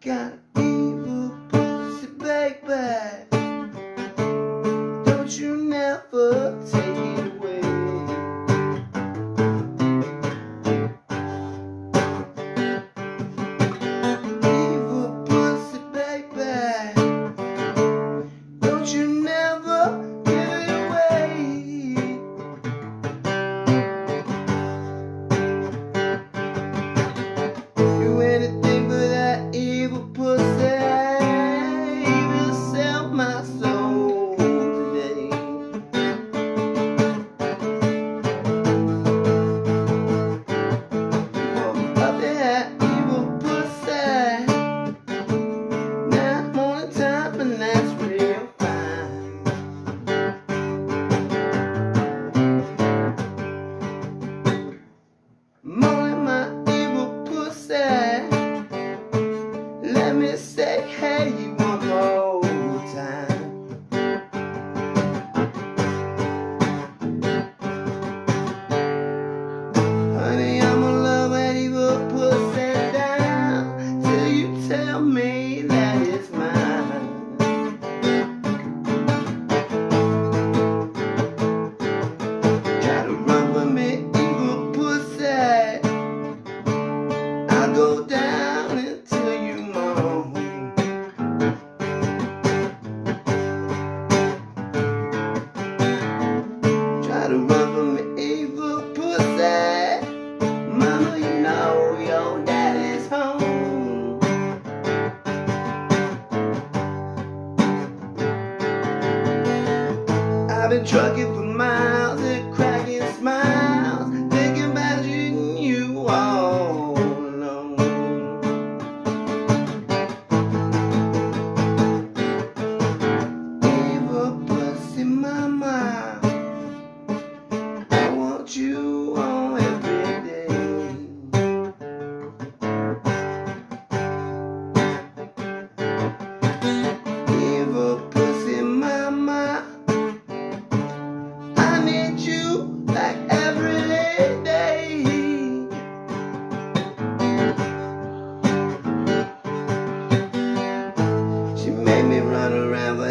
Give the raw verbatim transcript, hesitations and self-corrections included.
got evil pussy, baby. Don't you never take it away. Evil pussy, baby. Don't you never give it away. You anything but that evil pussy. You sell my soul today. Up that evil pussy. Now I'm on the time and that's real fine. Molly, my evil pussy. Let me say hey one more time. Honey, I'ma love that evil pussy down till you tell me that it's mine. Try to run with me, evil pussy. I'll go down until you moan. Try to run with me, evil pussy. Mama, you know your daddy's home. I've been trucking for miles and cracking smiles, thinking about you and you all alone. Evil pussy mama, I want you on every day. Evil pussy mama, I need you like every day. She made me run around for